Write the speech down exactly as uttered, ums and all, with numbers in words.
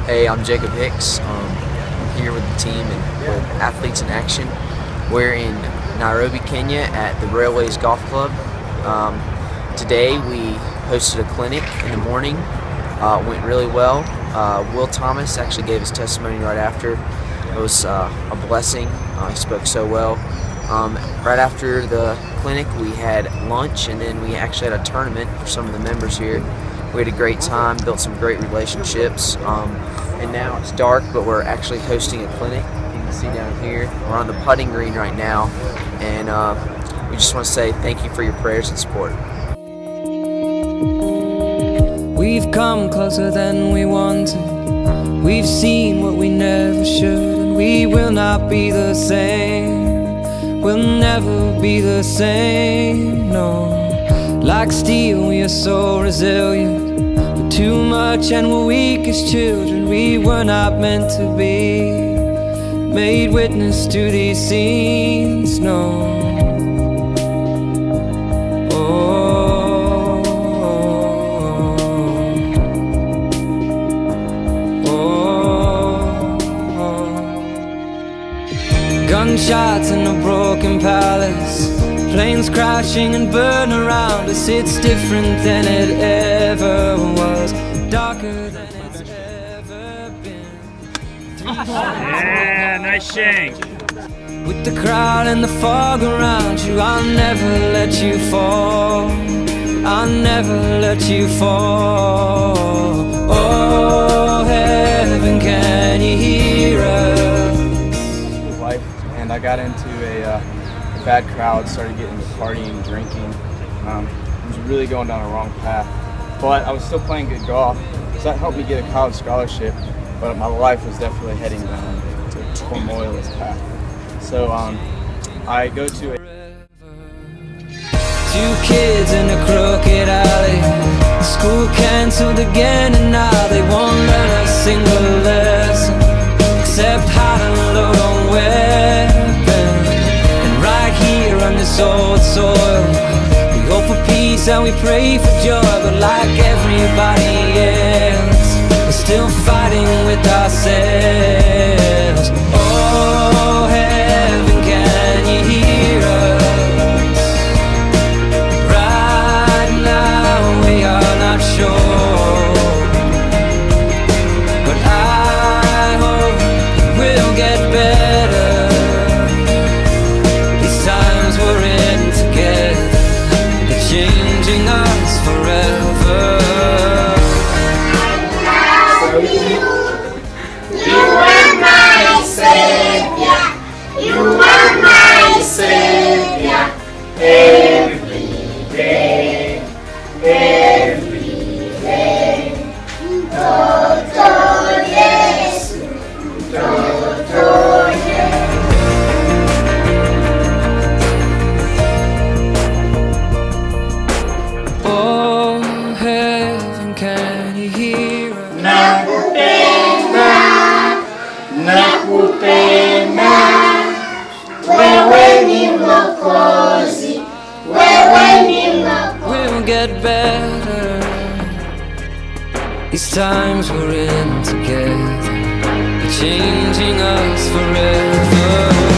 Hey, I'm Jacob Hicks. Um, I'm here with the team and with Athletes in Action. We're in Nairobi, Kenya at the Railways Golf Club. Um, today we hosted a clinic in the morning. Uh, it went really well. Uh, Will Thomas actually gave his testimony right after. It was uh, a blessing. Uh, he spoke so well. Um, right after the clinic we had lunch, and then we actually had a tournament for some of the members here. We had a great time, built some great relationships, um, and now it's dark, but we're actually hosting a clinic. You can see down here, we're on the putting green right now, and uh, we just want to say thank you for your prayers and support. We've come closer than we wanted. We've seen what we never should, and we will not be the same. We'll never be the same, no. Like steel, we are so resilient. We're too much and we're weak as children. We were not meant to be made witness to these scenes, no. Oh, oh, oh. Gunshots in a broken palace, planes crashing and burn around us. It's different than it ever was, darker than it's ever been. Yeah, nice shank. With the crowd and the fog around you, I'll never let you fall. I'll never let you fall. Oh, heaven, can you hear us? Life, and I got into a uh, bad crowd, started getting into partying, drinking. Um, I was really going down a wrong path, but I was still playing good golf, so that helped me get a college scholarship, but my life was definitely heading down to a turmoilous path. So um, I go to a... Two kids in a crooked alley, school cancelled again, and now they won't learn a single lesson except how to load on weapons. On this old soil, we hope for peace and we pray for joy, but like everybody else, we're still fighting with ourselves. Oh, heaven, can you hear us? Right now we are not sure, but I hope we'll get better. Changing us forever. You are my savior. You are my savior. Every day, every day. Toto Yesu, Toto Yesu. Oh, heaven, can you hear us? Nakupenda, nakupenda, wewe ni Mwokozi, wewe ni Mwokozi. We'll get better. These times we're in together, changing us forever.